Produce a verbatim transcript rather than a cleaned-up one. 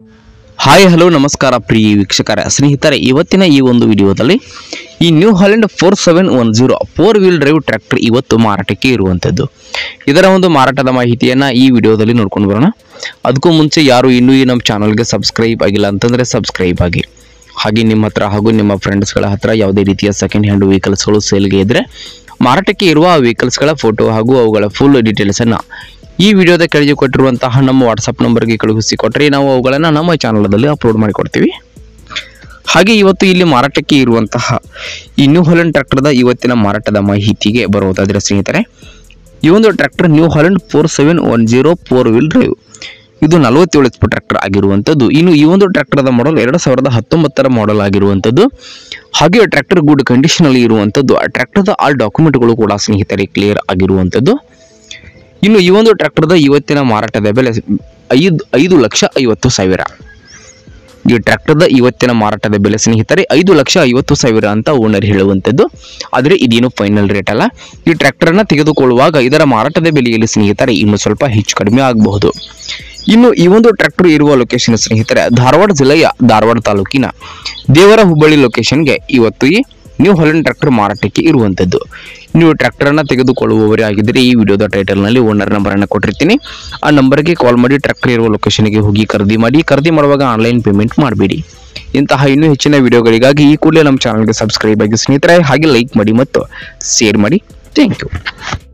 Hi hello ನಮಸ್ಕಾರ ಪ್ರಿಯ ವೀಕ್ಷಕರೇ ಸ್ನೇಹಿತರೆ, ಇವತ್ತಿನ ಈ ಒಂದು ವಿಡಿಯೋದಲ್ಲಿ ಈ New Holland four seven one zero four wheel drive tractor ಇವತ್ತು ಮಾರಾಟಕ್ಕೆ ಇರುವಂಥದ್ದು. ಇದರ ಒಂದು ಮಾರಾಟದ ಮಾಹಿತಿಯನ್ನು ಈ ವಿಡಿಯೋದಲ್ಲಿ ನೋಡ್ಕೊಂಡು ಬರೋಣ. ಅದಕ್ಕೂ ಮುಂಚೆ ಯಾರು ಇನ್ನೂ ಈ ನಮ್ಮ ಚಾನಲ್ಗೆ ಸಬ್ಸ್ಕ್ರೈಬ್ ಆಗಿಲ್ಲ ಅಂತಂದರೆ ಸಬ್ಸ್ಕ್ರೈಬ್ ಆಗಿ, ಹಾಗೆ ನಿಮ್ಮ ಹತ್ರ ಹಾಗೂ ನಿಮ್ಮ ಫ್ರೆಂಡ್ಸ್ಗಳ ಹತ್ರ ಯಾವುದೇ ರೀತಿಯ ಸೆಕೆಂಡ್ ಹ್ಯಾಂಡ್ ವೆಹಿಕಲ್ಸ್ಗಳು ಸೇಲ್ಗೆ ಇದ್ದರೆ ಮಾರಾಟಕ್ಕೆ ಇರುವ ಆ ವೆಹಿಕಲ್ಸ್ಗಳ ಫೋಟೋ ಹಾಗೂ ಅವುಗಳ ಫುಲ್ ಡೀಟೇಲ್ಸನ್ನು ಈ ವಿಡಿಯೋದ ಕೆಳಗೆ ಕೊಟ್ಟಿರುವಂತಹ ನಮ್ಮ ವಾಟ್ಸಪ್ ನಂಬರ್ಗೆ ಕಳುಹಿಸಿಕೊಟ್ಟರೆ ನಾವು ಅವುಗಳನ್ನು ನಮ್ಮ ಚಾನಲದಲ್ಲಿ ಅಪ್ಲೋಡ್ ಮಾಡಿಕೊಡ್ತೀವಿ. ಹಾಗೆ ಇವತ್ತು ಇಲ್ಲಿ ಮಾರಾಟಕ್ಕೆ ಇರುವಂತಹ ಈ ನ್ಯೂ ಹಾಲೆಂಡ್ ಟ್ರ್ಯಾಕ್ಟರ್ದ ಇವತ್ತಿನ ಮಾರಾಟದ ಮಾಹಿತಿಗೆ ಬರುವುದಾದರೆ ಸ್ನೇಹಿತರೆ, ಈ ಒಂದು tractor New Holland four seven one zero four wheel drive ಇದು ನಲವತ್ತೇಳು ಎಚ್ ಪಿ ಟ್ರ್ಯಾಕ್ಟರ್ ಆಗಿರುವಂಥದ್ದು. ಇನ್ನು ಈ ಒಂದು ಟ್ರ್ಯಾಕ್ಟರ್ದ ಮಾಡಲ್ ಎರಡು ಸಾವಿರದ ಹತ್ತೊಂಬತ್ತರ ಮಾಡಲ್ ಆಗಿರುವಂಥದ್ದು. ಹಾಗೆ ಟ್ರ್ಯಾಕ್ಟರ್ ಗುಡ್ ಕಂಡೀಷನಲ್ಲಿ ಇರುವಂಥದ್ದು. ಆ ಟ್ರ್ಯಾಕ್ಟರ್ದ ಆಲ್ ಡಾಕ್ಯುಮೆಂಟ್ಗಳು ಕೂಡ ಸ್ನೇಹಿತರೆ ಕ್ಲಿಯರ್ ಆಗಿರುವಂಥದ್ದು. ಇನ್ನು ಈ ಒಂದು ಟ್ರ್ಯಾಕ್ಟರ್ದ ಇವತ್ತಿನ ಮಾರಾಟದ ಬೆಲೆ ಐದು ಐದು ಲಕ್ಷ ಐವತ್ತು ಸಾವಿರ. ಈ ಟ್ರ್ಯಾಕ್ಟರ್ದ ಇವತ್ತಿನ ಮಾರಾಟದ ಬೆಲೆ ಸ್ನೇಹಿತರೆ ಐದು ಲಕ್ಷ ಐವತ್ತು ಸಾವಿರ ಅಂತ ಓನರ್ ಹೇಳುವಂಥದ್ದು. ಆದರೆ ಇದೇನು ಫೈನಲ್ ರೇಟ್ ಅಲ್ಲ. ಈ ಟ್ರ್ಯಾಕ್ಟರ್ನ ತೆಗೆದುಕೊಳ್ಳುವಾಗ ಇದರ ಮಾರಾಟದ ಬೆಲೆಯಲ್ಲಿ ಸ್ನೇಹಿತರೆ ಇನ್ನು ಸ್ವಲ್ಪ ಹೆಚ್ಚು ಕಡಿಮೆ ಆಗಬಹುದು. ಇನ್ನು ಈ ಒಂದು ಟ್ರ್ಯಾಕ್ಟರ್ ಇರುವ ಲೊಕೇಶನ್ ಸ್ನೇಹಿತರೆ ಧಾರವಾಡ ಜಿಲ್ಲೆಯ ಧಾರವಾಡ ತಾಲೂಕಿನ ದೇವರ ಹುಬ್ಬಳ್ಳಿ ಲೊಕೇಶನ್ಗೆ ಇವತ್ತು ಈ ನ್ಯೂ ಹಾಲೆಂಡ್ ಟ್ರ್ಯಾಕ್ಟರ್ ಮಾರಾಟಕ್ಕೆ ಇರುವಂಥದ್ದು. ನೀವು ಟ್ರ್ಯಾಕ್ಟರ್ನ ತೆಗೆದುಕೊಳ್ಳುವವರೇ ಆಗಿದ್ದರೆ ಈ ವಿಡಿಯೋದ ಟೈಟಲ್ನಲ್ಲಿ ಓನರ್ ನಂಬರನ್ನು ಕೊಟ್ಟಿರ್ತೀನಿ. ಆ ನಂಬರ್ಗೆ ಕಾಲ್ ಮಾಡಿ ಟ್ರ್ಯಾಕ್ಟರ್ ಇರುವ ಲೊಕೇಶನ್ಗೆ ಹೋಗಿ ಖರೀದಿ ಮಾಡಿ. ಖರೀದಿ ಮಾಡುವಾಗ ಆನ್ಲೈನ್ ಪೇಮೆಂಟ್ ಮಾಡಬೇಡಿ. ಇಂತಹ ಇನ್ನೂ ಹೆಚ್ಚಿನ ವಿಡಿಯೋಗಳಿಗಾಗಿ ಈ ಕೂಡಲೇ ನಮ್ಮ ಚಾನಲ್ಗೆ ಸಬ್ಸ್ಕ್ರೈಬ್ ಆಗಿ ಸ್ನೇಹಿತರೆ, ಹಾಗೆ ಲೈಕ್ ಮಾಡಿ ಮತ್ತು ಶೇರ್ ಮಾಡಿ. Thank you.